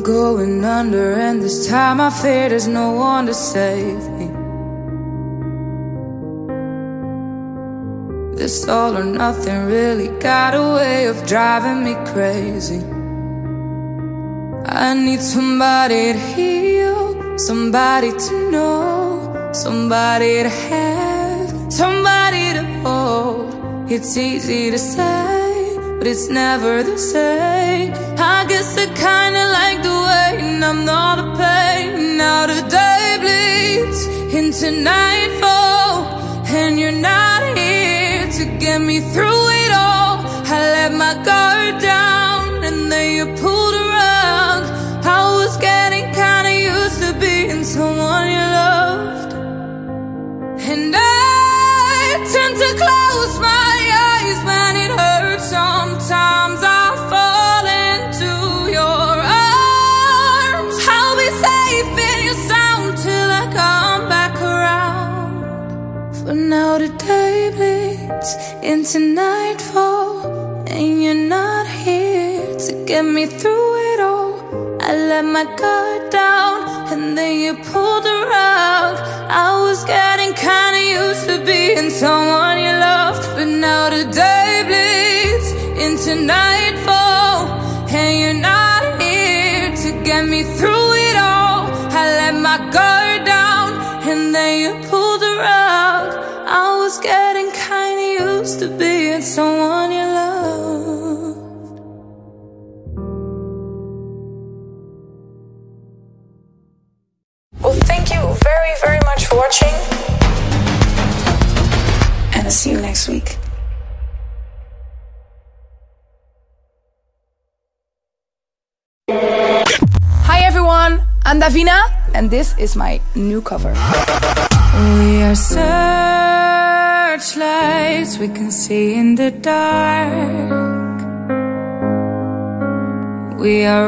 going under, and this time I fear there's no one to save me. This all or nothing really got a way of driving me crazy. I need somebody to heal, somebody to know, somebody to have, somebody to hold. It's easy to say, but it's never the same. I guess I kinda like the way I'm not a pain. Now the day bleeds into nightfall, and you're not here to get me through it all. I let my guard down, and then you pulled around. I was getting kinda used to being someone you loved, and I tend to close my eyes when it hurts. Sometimes I fall into your arms. I'll be safe in your sound till I come back around. For now the day bleeds into nightfall, and you're not here to get me through it all. I let my guard down, and then you pulled around. I was getting kinda used to being someone you loved, but now the day bleeds into nightfall, and you're not here to get me through it all. I let my guard down, and then you pulled around. I was getting kinda used to being someone you loved. Well, thank you very, very much for watching, and I'll see you next week. Hi everyone, I'm Davina, and this is my new cover. We are searchlights we can see in the dark. We are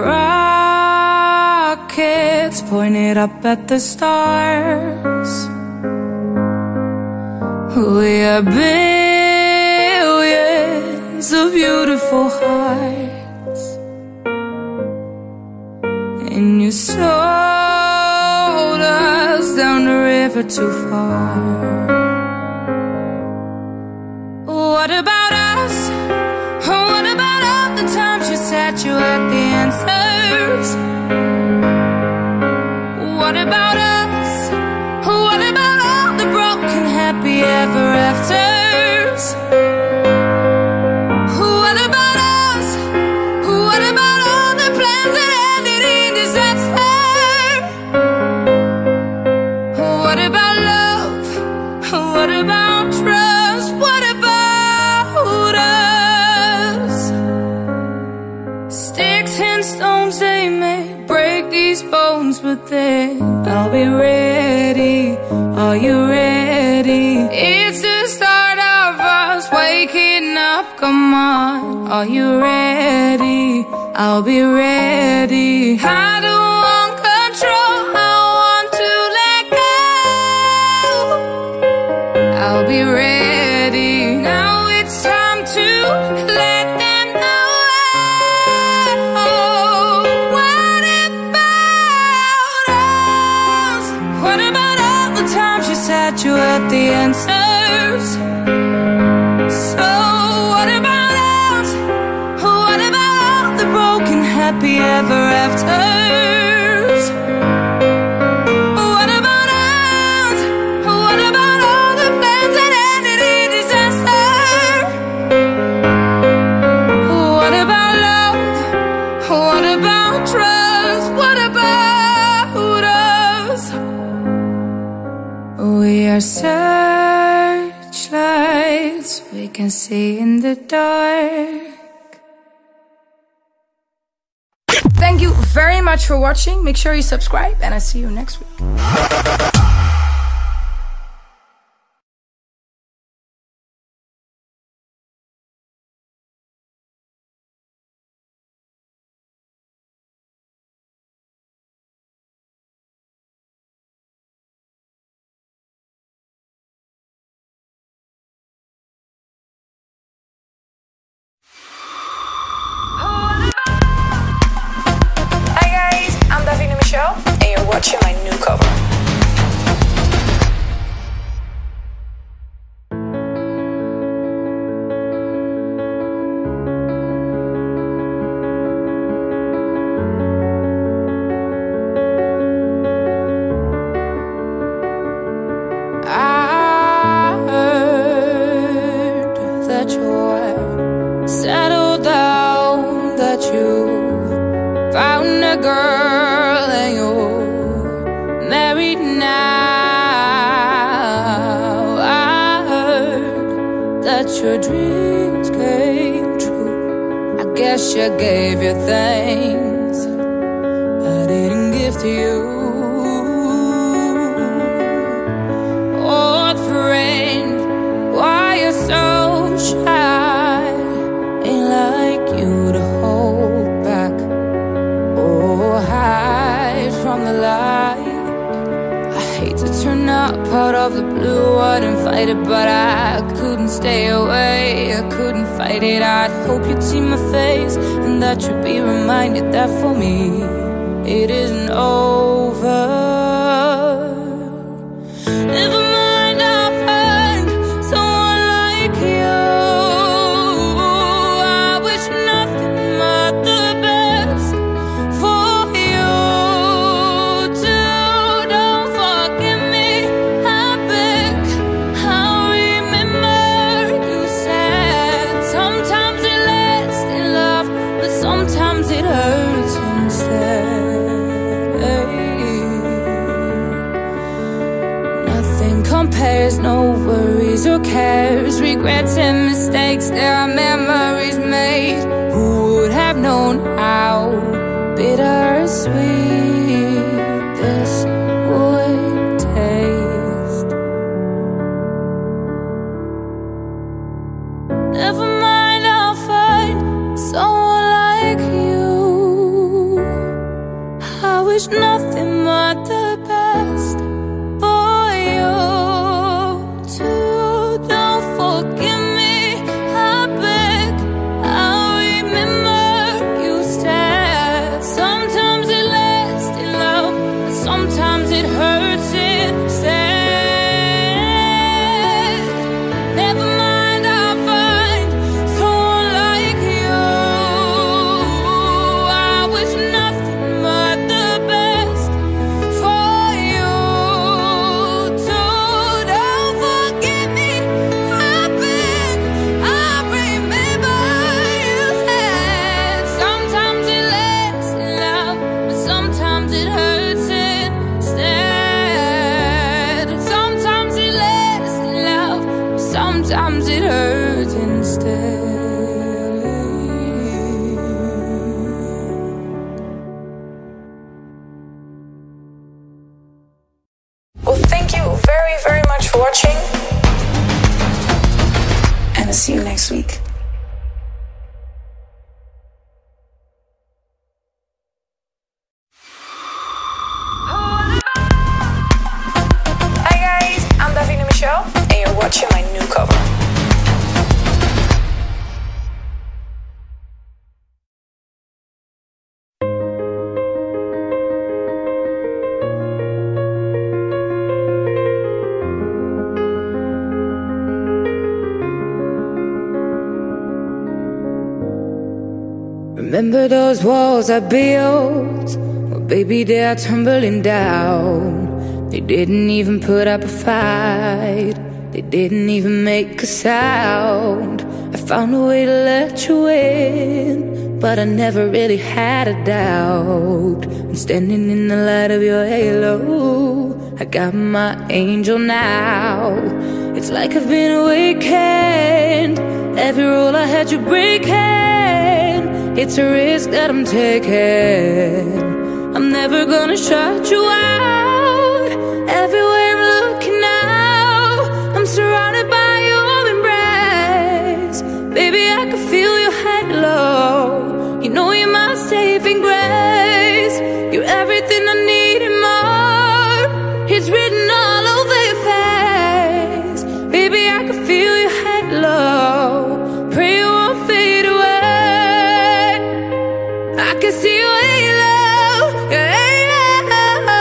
rockets pointed up at the stars. We are billions of beautiful hearts, and you sold us down the river too far. What about us? What about all the times you said you had the answers? What about us? What about all the broken happy ever afters? What about us? What about all the plans that ended in disaster? What about love? What about trust? What about us? Sticks and stones, they may break these bones, but then I'll be ready. Are you ready? It's the start of us waking up, come on. Are you ready? I'll be ready. I don't want control, I want to let go. I'll be ready. Now it's time to let them know. What about us? What about all the times you said you had the answers? So what about us? What about all the broken happy ever afters? What about us? What about all the plans that ended in disaster? What about love? What about trust? What about us? We are searchlights we can see in the dark. Thank you very much for watching. Make sure you subscribe, and I'll see you next week. Hi guys, your dreams came true. I guess you gave your things I didn't give to you. Old friend, why you so shy? Ain't like you to hold back or hide from the light. I hate to turn up out of the blue, I didn't fight it, but I couldn't stay away. I couldn't fight it. I'd hope you'd see my face and that you'd be reminded that for me it isn't over. Never mind, I'll find someone like you. I wish nothing but the best for you too. Don't forget me, I beg. I remember you said sometimes it lasts in love, but sometimes it hurts instead. Nothing compares, no worries or cares, regrets and mistakes. There are memories made. Who would have known how bittersweet this would taste? Never mind, I'll find someone like you. I wish nothing but the best for you too. Don't forget me, I beg. I remember you said sometimes it lasts in love, but sometimes it hurts instead. Never mind, I'll find someone like you. I wish nothing but the best for you too. Don't forget me, I beg. I remember you said sometimes it lasts in love, but sometimes it hurts instead. Sometimes it lasts in love, but sometimes it hurts instead. Well, thank you very, very much for watching. And I'll see you next week. Hi guys, I'm Davina Michelle, and you're watching my new cover. Remember those walls I built? Well, baby, they are tumbling down. They didn't even put up a fight. They didn't even make a sound. I found a way to let you in, but I never really had a doubt. I'm standing in the light of your halo. I got my angel now. It's like I've been awakened. Every rule I had you breaking. It's a risk that I'm taking. I'm never gonna shut you out. Everywhere I'm looking now, I'm surrounded by your embrace. Baby, I can feel your halo. You know you're my saving grace. You're everything I need and more. It's written all over your face. Baby, I can feel your halo. Pray you won't fade away. I can see your halo, your halo.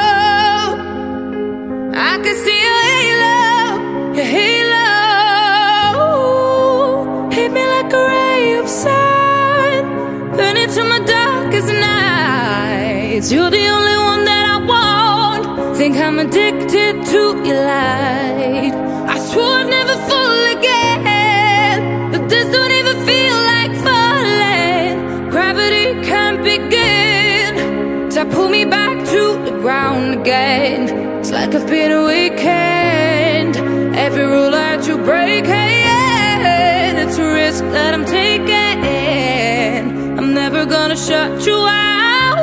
I can see your halo, your halo. Hit me like a ray of sun, burn into my darkest nights. You're the only one that I want. Think I'm addicted to your light. I swore I'd never fall again, but this don't even feel like falling. Gravity can't begin to pull me back to the ground again. It's like I've been awakened. Every rule that you break, hey, yeah. that I'm taking. I'm never gonna shut you out.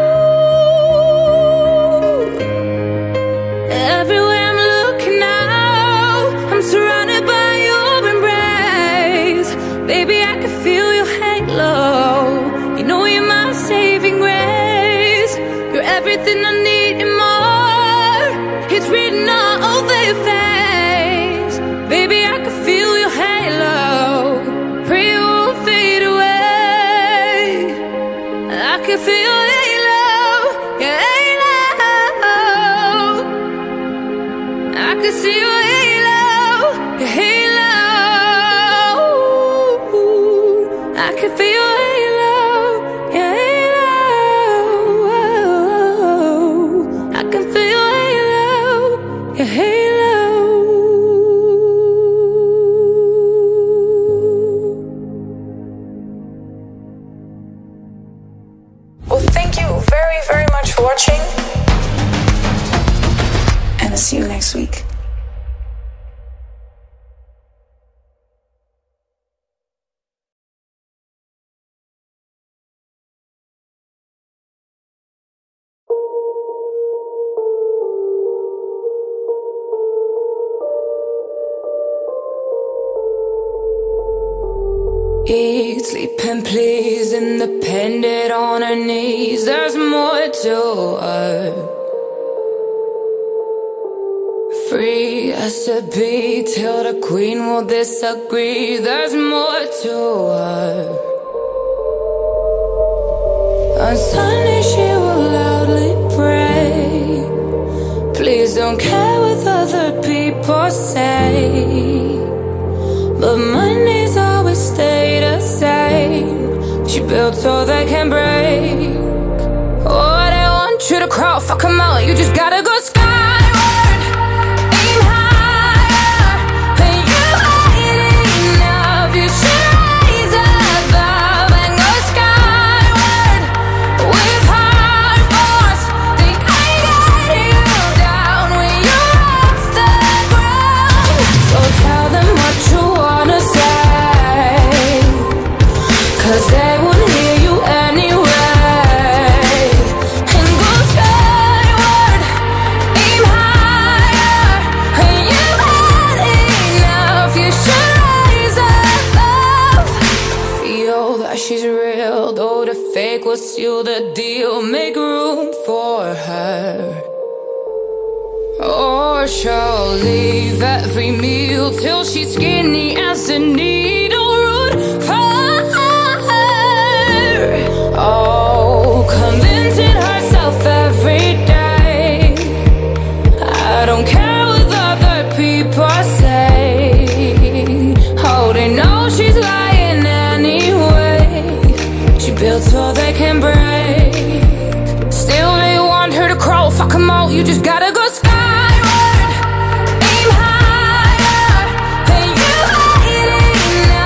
Everywhere I'm looking now, I'm surrounded by your embrace. Baby, I can feel your halo. You know you're my saving grace. You're everything I need and more. It's written all over your face. Baby, I can feel your halo. Pray it won't fade away. I can feel your halo, your halo. I can see your halo, your halo. I can feel your halo, your halo. I can feel your halo, your halo. Well, thank you very, very much for watching. And I'll see you next week. Eat, sleep and please, independent on her knees. There's more to her. Free as to be till the queen will disagree. There's more to her. On Sunday she will loudly pray. Please don't care what other people say. But Mondays always stay the same. She built so they can break. Oh, they want you to crawl, fuck 'em out. You just gotta go skyward. Aim higher. And you ain't enough. You should rise above and go skyward. With hard force, think I get you down when you're off the ground. So tell them what you wanna say, 'cause they won't hear you anyway. And go skyward, aim higher. And you had enough, you should rise above. Feel that she's real, though the fake will seal the deal. Make room for her, or she'll leave every meal till she's skinny as a needle. Root for her. Oh, convincing herself every day. I don't care what other people say. Oh, they know she's lying anyway. She built so they can break. Still they want her to crawl, fuck 'em all. You just gotta go skyward. Aim higher. And you ain't enough.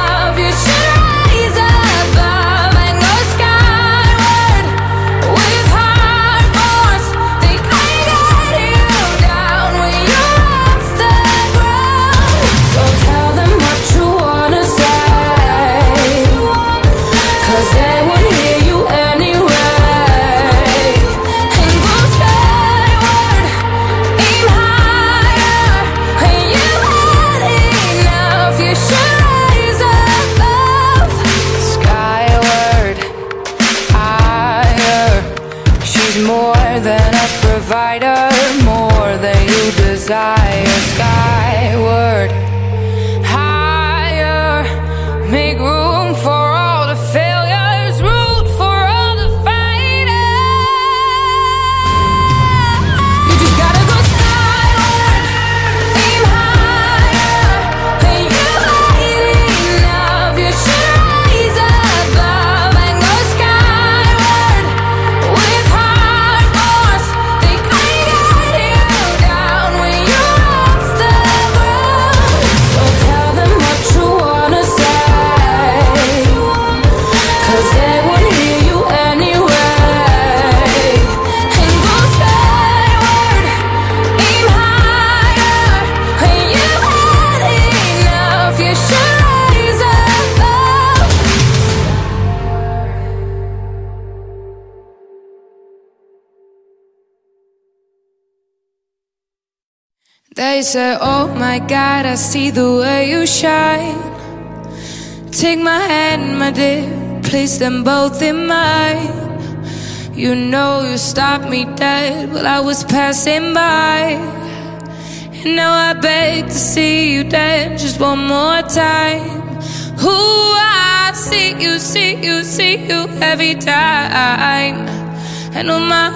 They say, oh my God, I see the way you shine. Take my hand, my dear, place them both in mine. You know you stopped me dead while I was passing by. And now I beg to see you dance just one more time. Ooh, I see you, see you, see you every time. And oh my,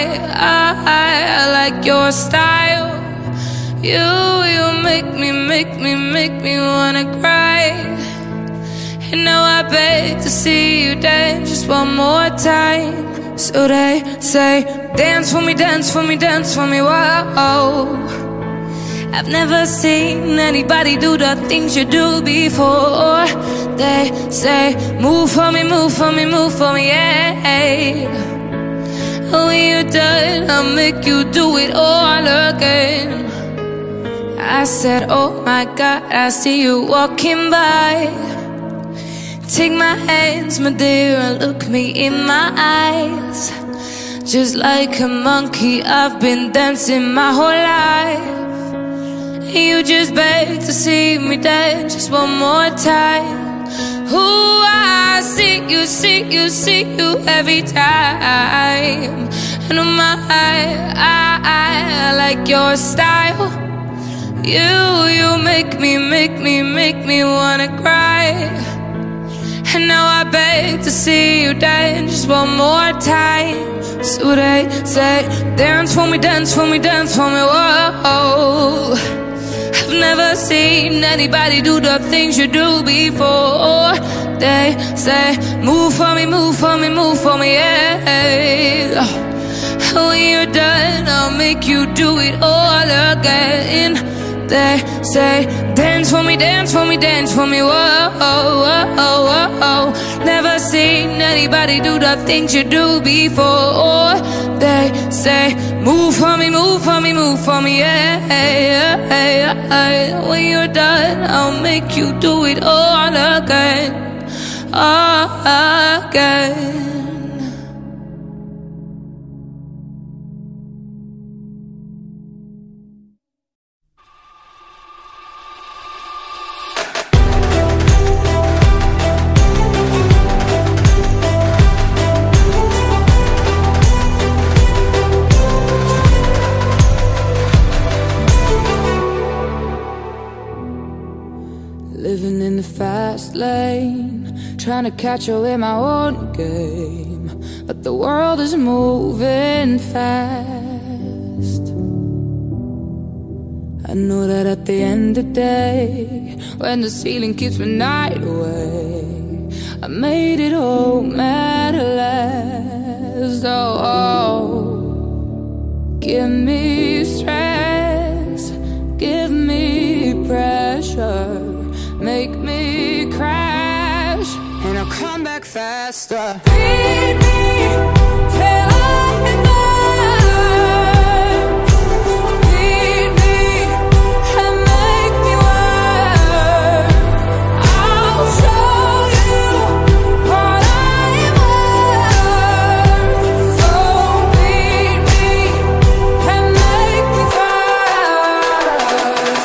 I like your style. You make me wanna cry. And now I beg to see you dance just one more time. So they say, dance for me, dance for me, dance for me, whoa. I've never seen anybody do the things you do before. They say, move for me, move for me, move for me, yeah. When you're done, I'll make you do it all again. I said, oh my God, I see you walking by. Take my hands, my dear, and look me in my eyes. Just like a monkey, I've been dancing my whole life. You just beg to see me dance just one more time. Ooh, I see you, see you, see you every time. And oh my, I like your style. You make me wanna cry. And now I beg to see you dance just one more time. So they say, dance for me, dance for me, dance for me, whoa. I've never seen anybody do the things you do before. They say, move for me, move for me, move for me, yeah. When you're done, I'll make you do it all again. They say, dance for me, dance for me, dance for me, whoa. Never seen anybody do the things you do before. They say, move for me, move for me, move for me, yeah. When you're done, I'll make you do it all again, all again. Living in the fast lane, trying to catch up in my own game, but the world is moving fast. I know that at the end of the day, when the ceiling keeps me night away, I made it all matter less. Oh, give me stress, give me pressure, make me crash, and I'll come back faster. Beat me till I'm done. Beat me and make me work. I'll show you what I'm worth. So beat me and make me first.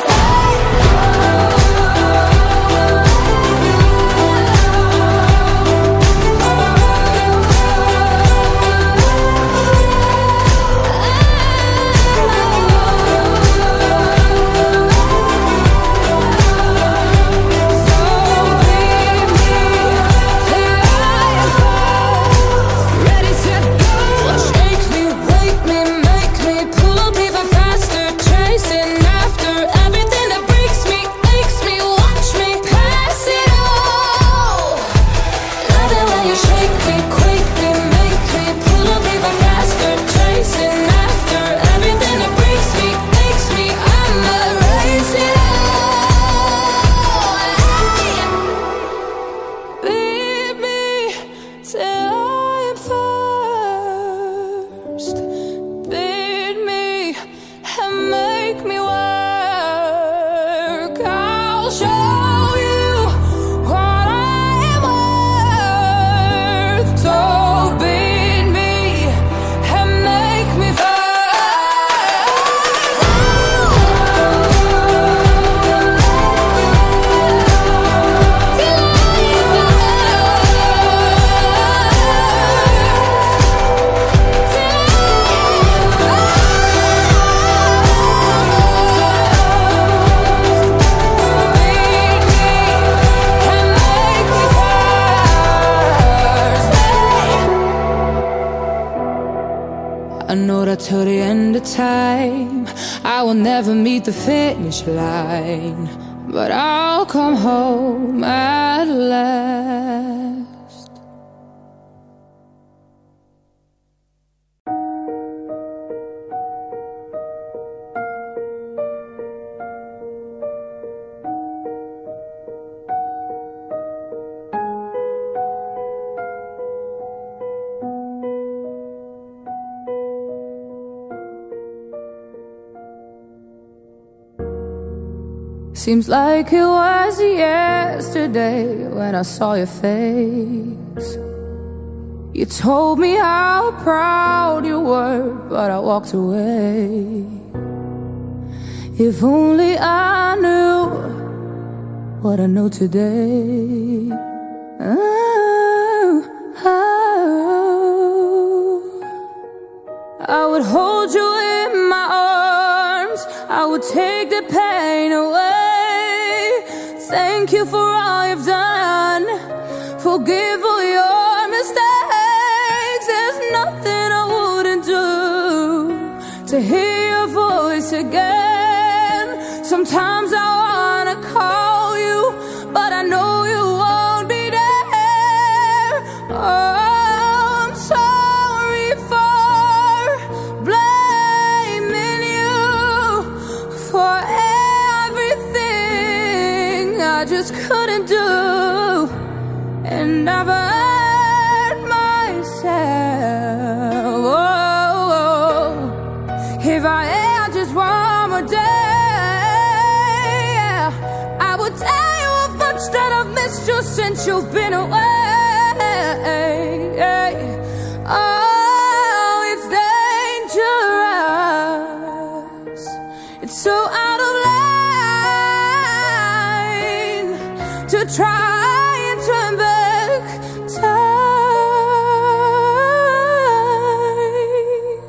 water till the end of time. I will never meet the finish line, but I'll come home at last. Seems like it was yesterday when I saw your face. You told me how proud you were, but I walked away. If only I knew what I know today. I would hold you in my arms, I would take the pain away. Thank you for all you've done, forgive all your mistakes. There's nothing I wouldn't do to hear your voice again. Sometimes I wanna call you, but I know you won't be there. Oh, I'm sorry for blaming you for everything I just couldn't do. And I've hurt myself. Oh, if I had just one more day, I would tell you how much that I've missed you since you've been away. Oh, it's dangerous. It's so out of line to try and turn back time.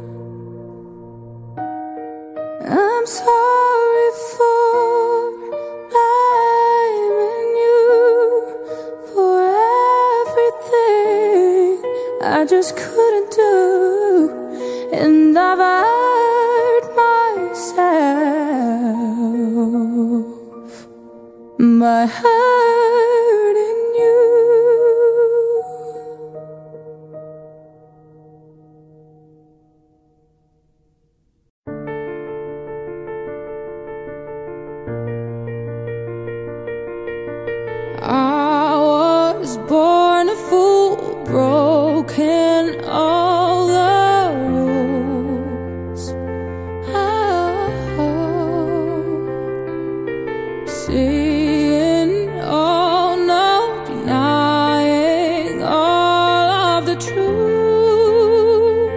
I'm sorry for blaming you for everything I just couldn't do. And I've hurt myself by hurting you. I was born a fool, broken all the rules. Seeing all, no denying all of the truth.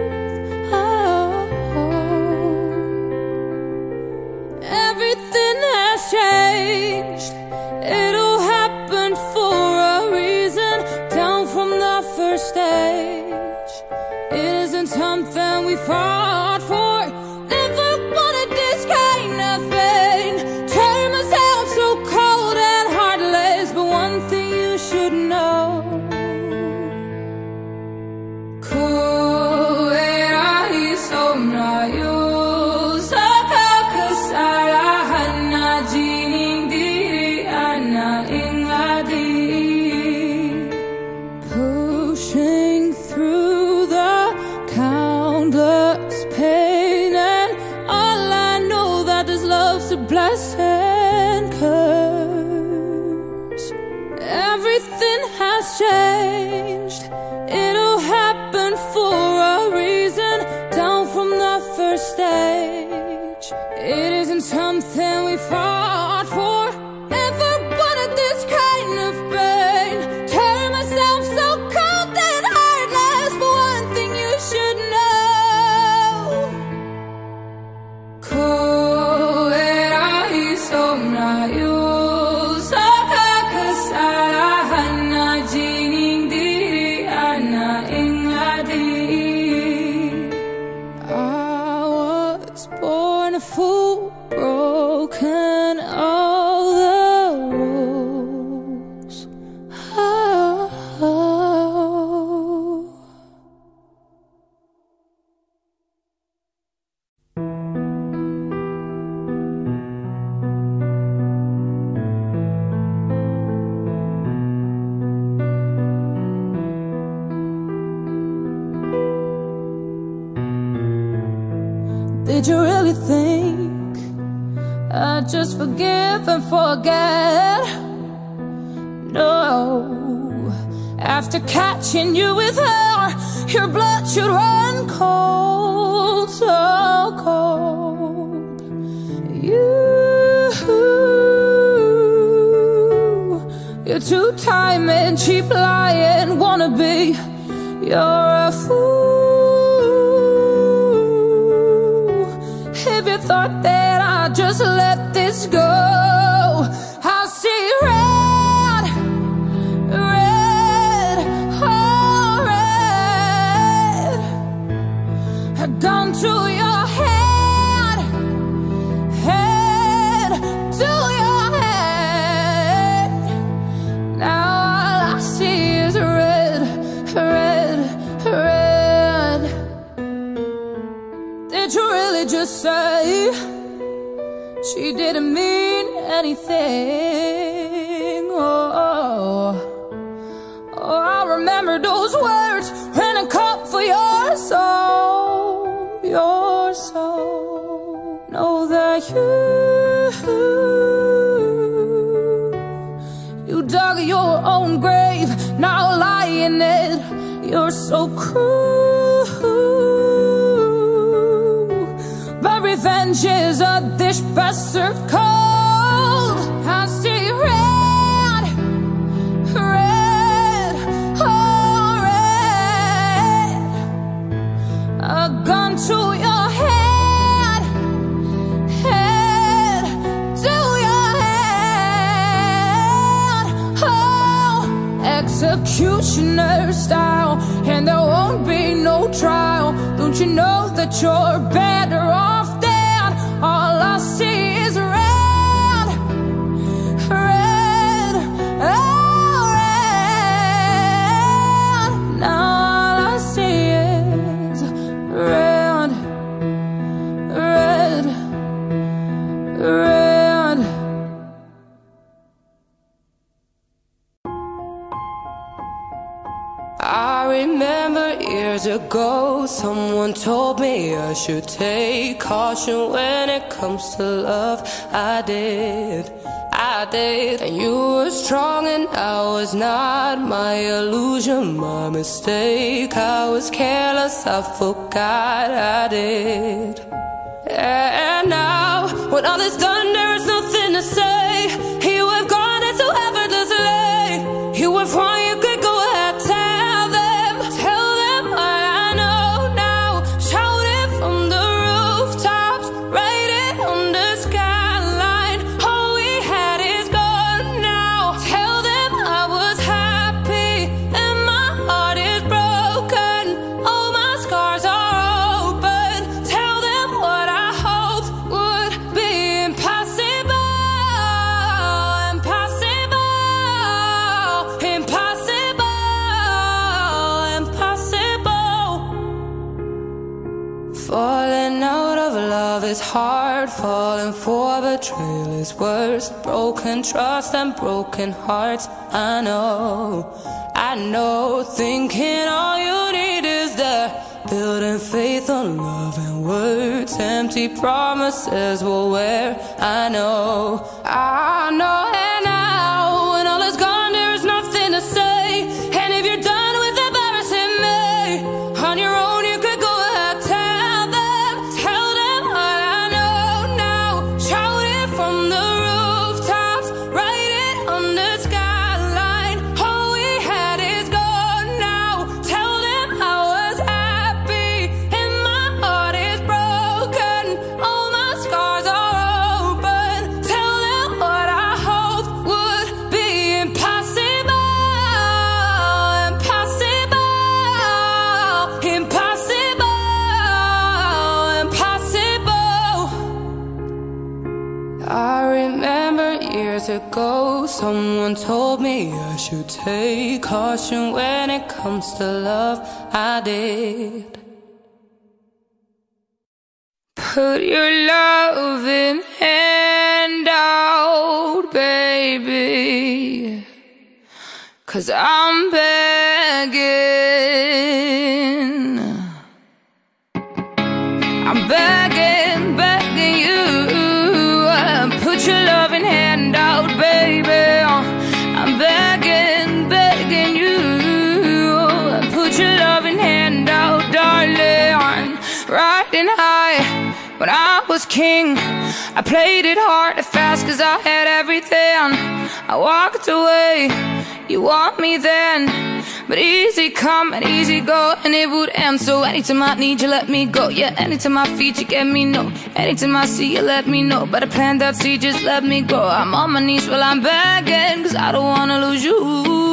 Everything has changed. It'll happen for a reason. Down from the first stage, it isn't something we fought for. Never wanted this kind of pain. Turn myself so cold and heartless. But one thing you should know, pushing through the countless pain, and all I know that this love's a blessing curse. Everything has changed. It'll happen for a reason. Down from the first stage, it isn't something we fought for. Never wanted this kind of pain. Turn myself so cold and heartless. But one thing you should know, Did you really think I'd just forgive and forget? No. After catching you with her, your blood should run cold, so cold. You're two-time and cheap lying wannabe. You're a fool. If you thought that I'd just let this go, I'll see red, red, oh red. A gun to your head, head to your head. Now all I see is red, red, red. Did you really just say she didn't mean anything? Oh, I remember those words when I called for your soul, your soul. Know that you dug your own grave, now lie in it. You're so cruel, but revenge is a dish best served cold. I see red, red, oh red. A gun to your head, head to your head. Oh, executioner style, and there won't be no trial. Don't you know that you're better off dead? All I see is red, red, oh red. Now all I see is red, red, red. I remember years ago, someone told me I should take caution when it comes to love. I did, and you were strong and I was not. My illusion, my mistake. I was careless, I forgot I did. And now, when all is done, there is nothing to say. You have gone into effortlessly. You have won, you could go ahead, tell them what I know now. Shout it from the rooftops, write it on the skyline. All we had is gone now. Tell them I was happy and my heart is broken. All my scars are open. Tell them what I hoped would be impossible, impossible, impossible, impossible. Falling out of love is hard. Falling for betrayal is worse. Broken trust and broken hearts. I know. Thinking all you need is that. Building faith on love and words. Empty promises will wear. I know. And now, when all is gone, there is nothing to say. And if you're done with embarrassing me, on your own you could go ahead, tell them what I know now. Shout it from the rooftops, write it on the skyline. All we had is gone now. Tell them I was happy and my heart is broken. All my scars are open. Tell them what I hoped would be impossible, impossible, impossible, impossible. I remember years ago, someone told me I should take caution when it comes to love. I did. Put your loving hand out, baby, 'cause I'm begging. I'm begging was king. I played it hard and fast cause I had everything. I walked away, you want me then, but easy come and easy go, and it would end. So anytime I need you, let me go. Yeah, anytime I feed you, get me no. Anytime I see you, let me know. But I plant that seed, just let me go. I'm on my knees while I'm begging, cause I don't wanna lose you.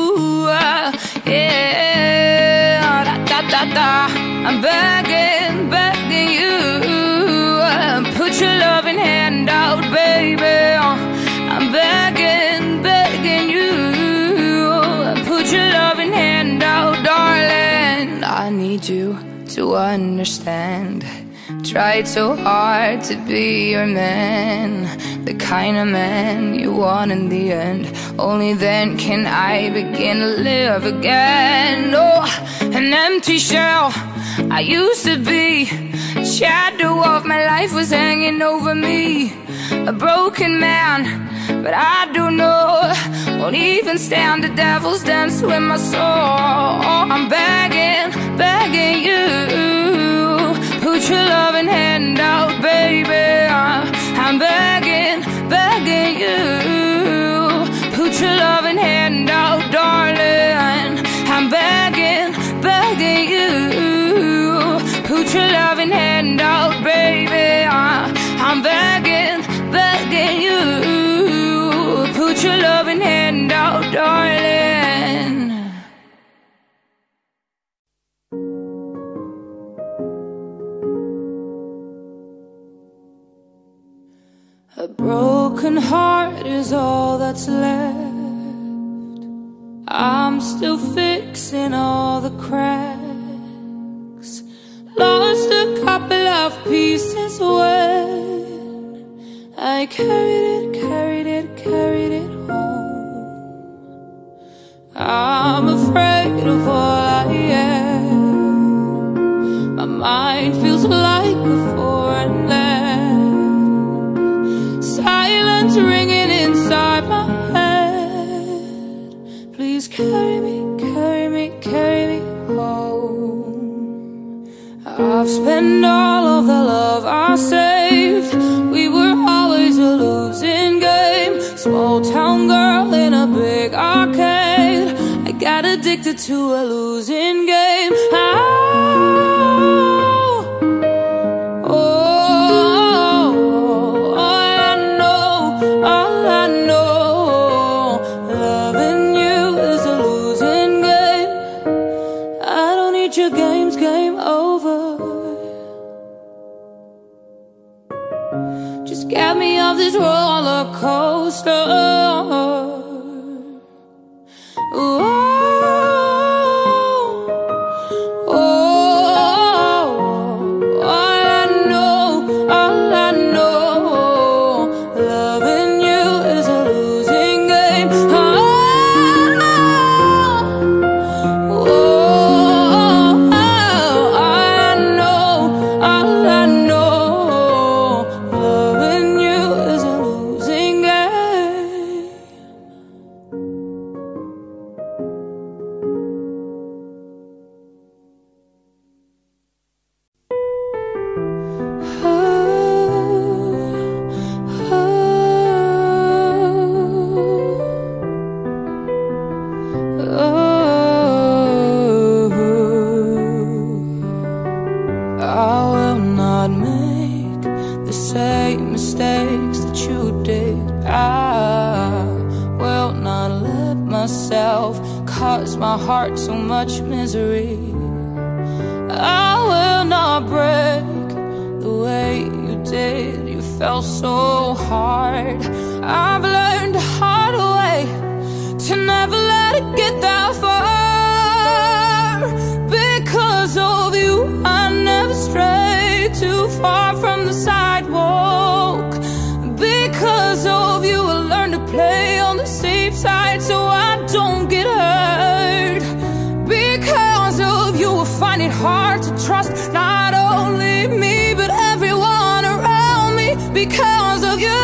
Yeah, da da da da. I'm begging, begging you. Put your loving hand out, baby. I'm begging, begging you. Put your loving hand out, darling. I need you to understand. Tried so hard to be your man, the kind of man you want in the end. Only then can I begin to live again. Oh, an empty shell I used to be. Shadow of my life was hanging over me. A broken man, but I don't know. Won't even stand the devil's dance with my soul. I'm begging, begging you. Put your loving hand out, baby. I'm begging, begging you. Put your loving hand out, darling. I'm begging, begging you. Put your loving hand out, baby. I'm begging, begging you. Put your loving hand out, darling. A broken heart is all that's left. I'm still fixing all the cracks. Lost a couple of pieces when I carried it home. I'm afraid of all I am. My mind feels like a foreign land. Silence ringing inside my head. Please carry me, carry me, carry me home. I've spent all of the love I saved. We were always a losing game. Small town girl in a big arcade. I got addicted to a losing game. All I know, loving you is a losing game. I don't need your games, game over. Just get me off this roller coaster. Cause my heart so much misery. I will not break the way you did. You fell so hard. I've learned the hard way to never let it get that far. Because of you, I never strayed too far from the sidewalk. Because of you, I learned to play on the safe side so I don't get hurt. Because of you, I find it hard to trust not only me but everyone around me. Because of you,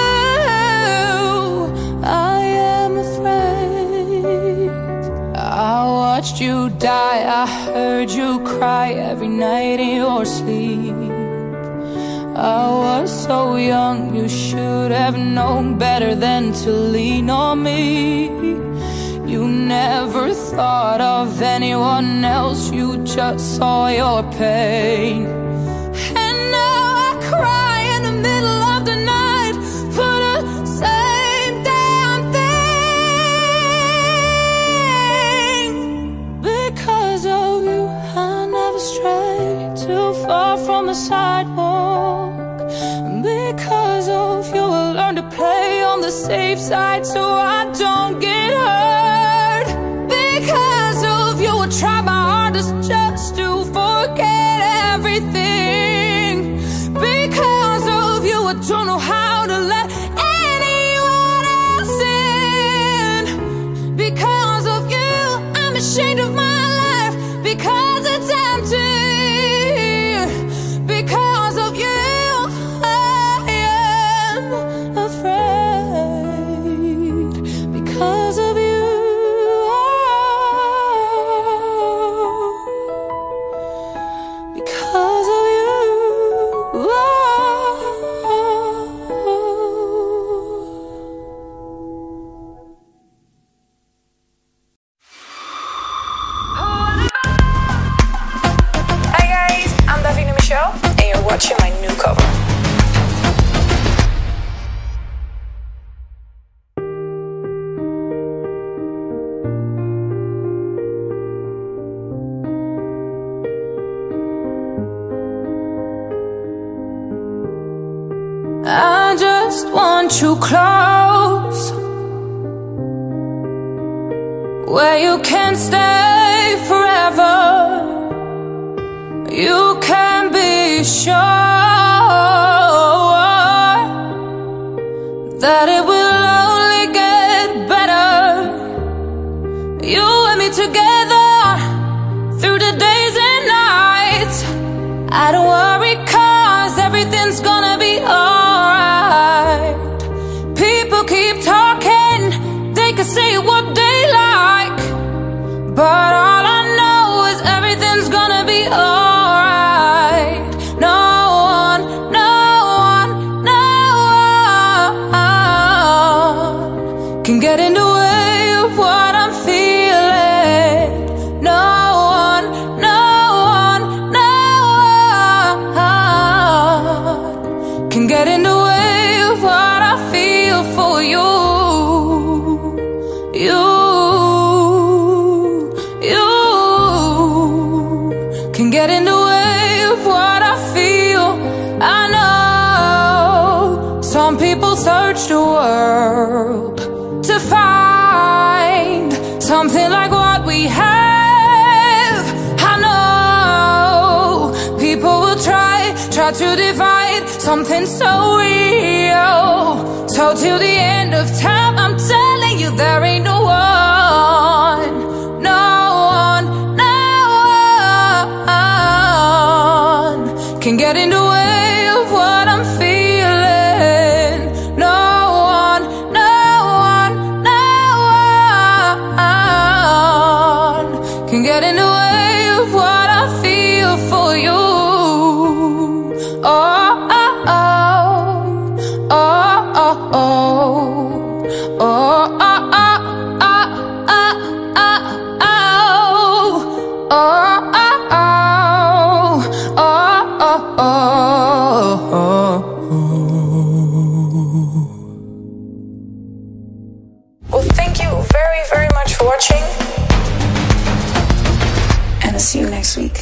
I am afraid. I watched you die, I heard you cry every night in your sleep. I was so young, you should have known better than to lean on me. You never thought of anyone else, you just saw your pain. And now I cry in the middle of the night for the same damn thing. Because of you, I never strayed too far from the sidewalk. Because of you, I learned to play on the safe side so I don't get hurt. Because of you, I try my hardest just to forget everything. Because of you, I don't know how to let anyone else in. Because of you, I'm ashamed of my life because it's empty. Because of you, because of you, because of you, Hi guys, I'm Davina Michelle, and you're watching my new cover. I just want you close, where you can stay forever. You can be sure that it will only get better. You and me together through the days and nights. I don't worry, 'cause everything's gonna be alright. People keep talking, they can say what they like, but all I know is everything's gonna be alright. No one, no one, no one can get in the way of what I'm feeling. No one, no one, no one can get in the way of what I feel for you. You can get in the way of what I feel. I know some people search the world to find something like what we have. I know people will try to divide something so real. So till the end of time, I'm telling you, there ain't no one, no one, no one can get in the way of what I'm feeling. No one, no one, no one can get in the way of what I feel for you. Oh, oh, oh, oh, oh, oh, oh, oh, Well, thank you very, very much for watching, and I'll see you next week.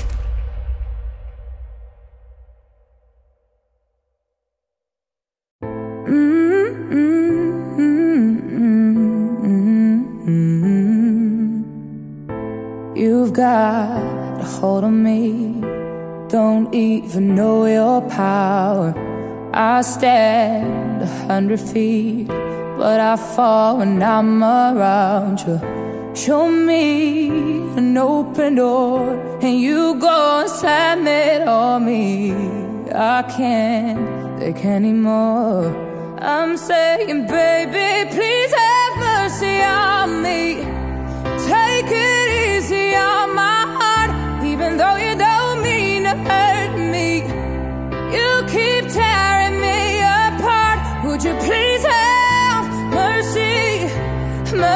You've got a hold on me, don't even know your power. I stand 100 feet, but I fall when I'm around you. Show me an open door, and you go and slam it on me. I can't take anymore. I'm saying, baby, please have mercy on me. Take it easy on my heart, even though you don't mean to hurt me. You keep telling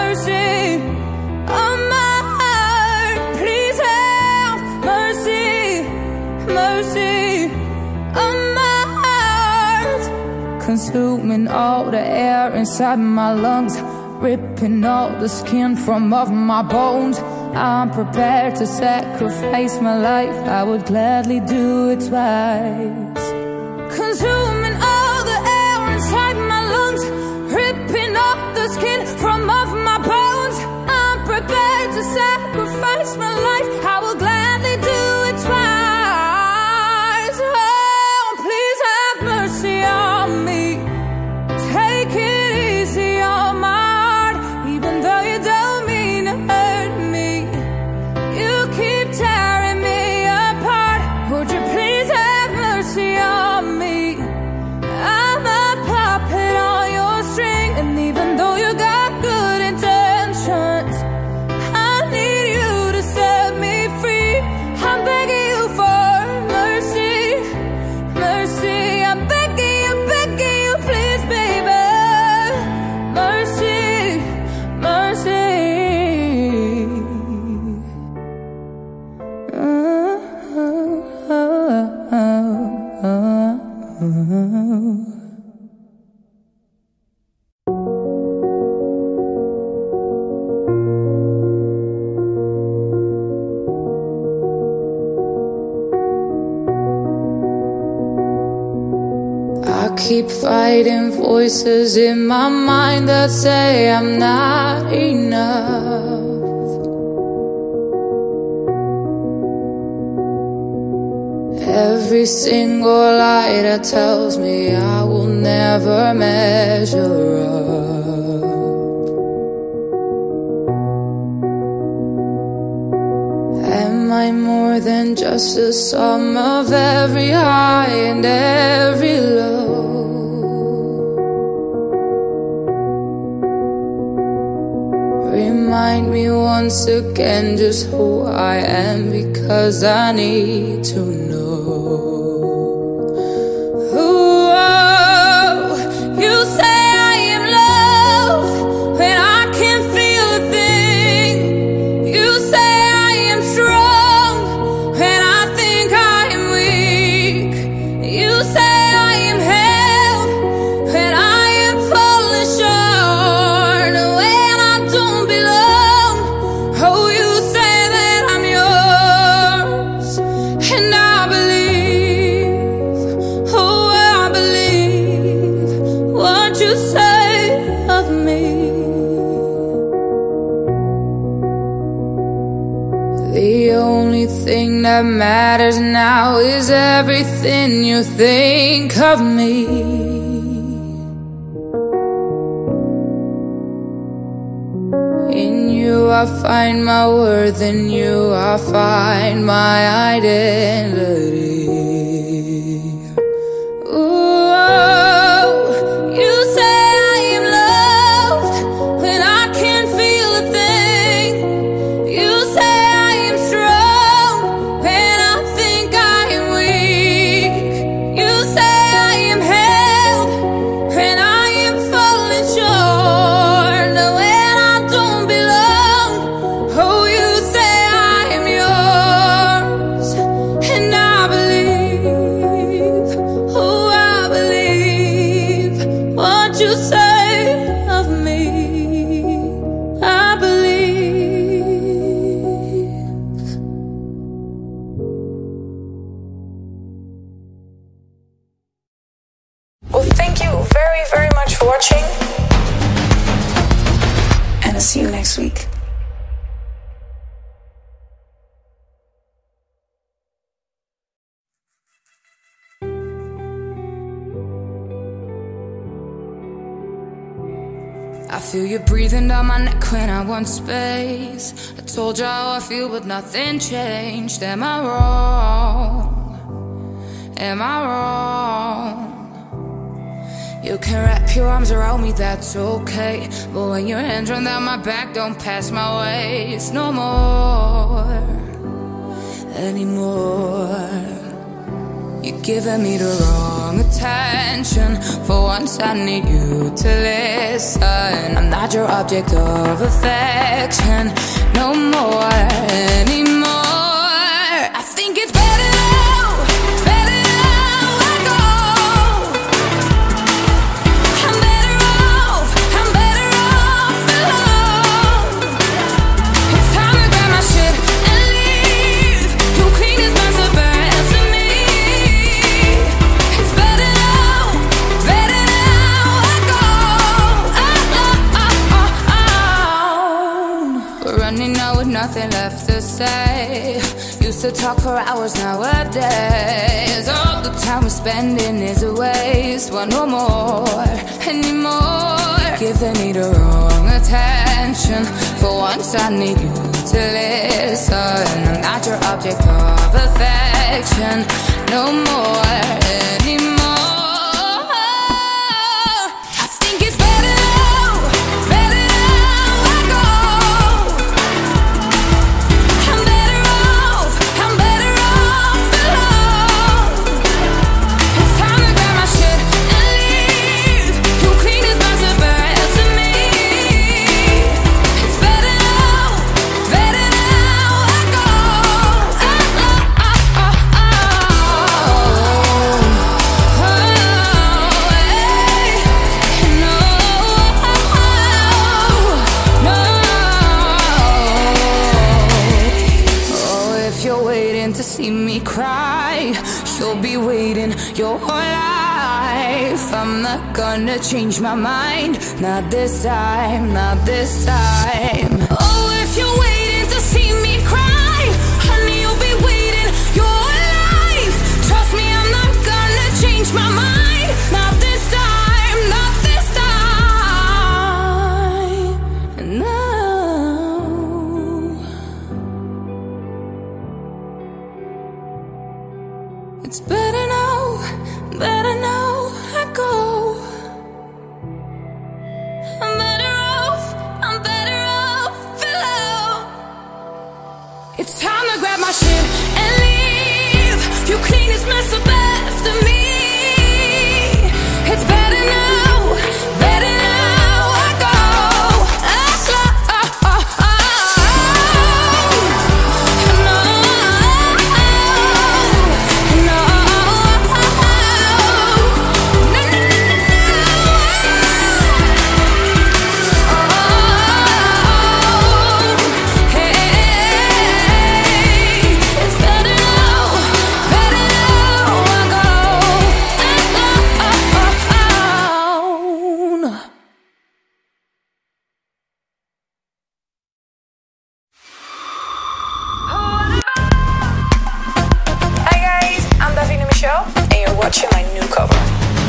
mercy on my heart. Please have mercy, mercy on my heart. Consuming all the air inside my lungs, ripping all the skin from off my bones. I'm prepared to sacrifice my life, I would gladly do it twice. Consuming all the air inside my lungs, ripping off the skin from off my bones. I'm prepared to sacrifice my life, I will gladly do it twice. Oh, please have mercy on me. Take it easy on my heart, even though you don't mean to hurt me. You keep tearing me apart. Would you please have mercy on me? I'm a puppet on your string, and even though you got good intentions, I need you to set me free. I'm begging you for mercy, mercy. I'm begging you, please, baby. Mercy, mercy. I keep fighting voices in my mind that say I'm not enough. Every single lie that tells me I will never measure up. Am I more than just a sum of every high and every low? Remind me once again just who I am, because I need to know. Ooh, you say I am loved when I can't feel a thing. You say I am strong when I think I am weak. You say I am held when I am falling short, when I don't belong. Oh, you say that I'm yours, and I believe, oh, I believe what you say of me. The only thing that matters now is everything you think of me. In you I find my worth, in you I find my identity. Ooh, you say I am loved when I can't feel a thing. You say I am strong when I think I am weak. You say I am held when I am falling short, when I don't belong. Oh, you say I am yours, and I believe, oh, I believe what you say of me. I believe. Well, thank you very, very much for watching, and I'll see you next week. I feel you breathing down my neck when I want space. I told you how I feel, but nothing changed. Am I wrong? Am I wrong? You can wrap your arms around me, that's okay. But when your hands run down my back, don't pass my waist no more, anymore. You're giving me the wrong attention. For once I need you to listen. I'm not your object of affection no more, anymore. I think it's better now, better now I go. I'm better off alone. It's time to grab my shit and leave. You clean this mess up after me. It's better now I go. We're running out with nothing left to say. Used to talk for hours nowadays. All the time we're spending is a waste. Want no more anymore. Giving me the wrong attention. For once I need you to listen. I'm not your object of affection no more anymore. I think it's better now I go. I'm better off alone. It's time to grab my shit and leave. You clean this mess up after me. It's better now I go. If you're waiting to see me cry, you'll be waiting your whole life. I'm not gonna change my mind. Not this time, not this time. Oh, if you're waiting to see me cry, honey, you'll be waiting your whole life. Trust me, I'm not gonna change my mind. Not this time, not this time. No. It's better now I go. I'm better off alone. It's time to grab my shit and leave. You clean this mess up after me. It's better now I go. And you're watching my new cover.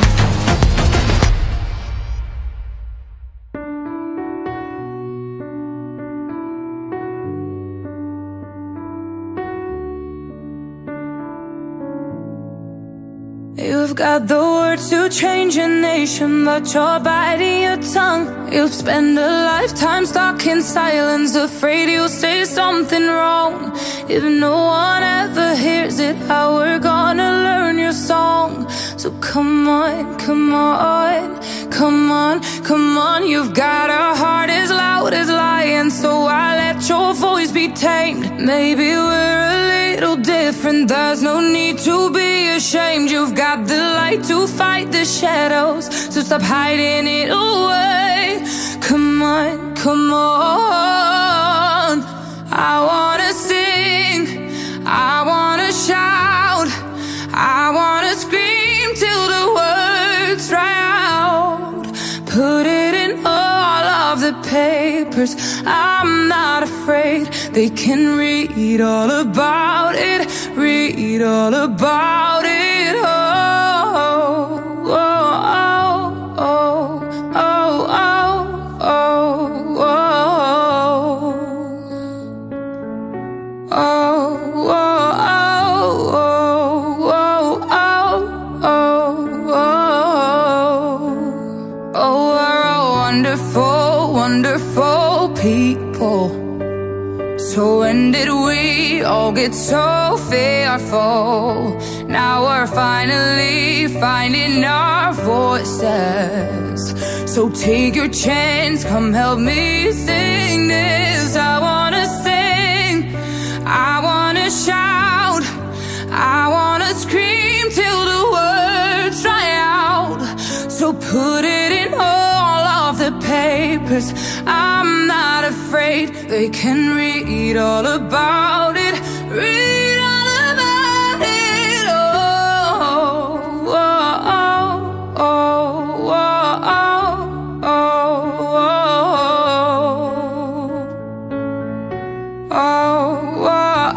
You've got the words to change a nation, but you're biting your tongue. You'll spend a lifetime stuck in silence, afraid you'll say something wrong. If no one ever hears it, how we're gonna learn your song? So come on, come on, come on, come on. You've got a heart as loud as lion, so I let your voice be tamed. Maybe we're a little different, there's no need to be ashamed. You've got the light to fight the shadows, so stop hiding it away. Come on, come on. I wanna sing, I wanna shout, I wanna scream till the words dry out. Put it in all of the papers, I'm not afraid. They can read all about it, read all about it. Oh, oh, oh, oh, oh, oh, oh, oh, wonderful people, So when did we all get so fearful? Now we're finally finding our voices. So take your chance, come help me sing this. I wanna sing, I wanna shout, I wanna scream till the words dry out. So put it in all of the papers. I'm not afraid, they can read all about it. Read all about it. Oh, oh, oh, oh, oh, oh, oh,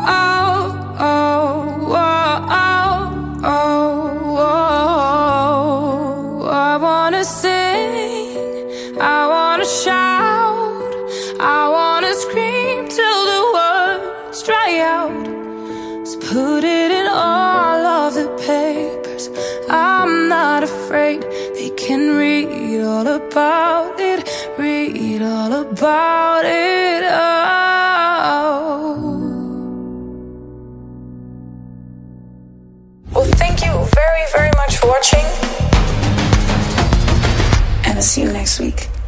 I wanna sing, I wanna shout, I wanna scream till the words dry out. So put it in all of the papers. I'm not afraid, they can read all about it. Read all about it. Oh. Well, thank you very, very much for watching. And I'll see you next week.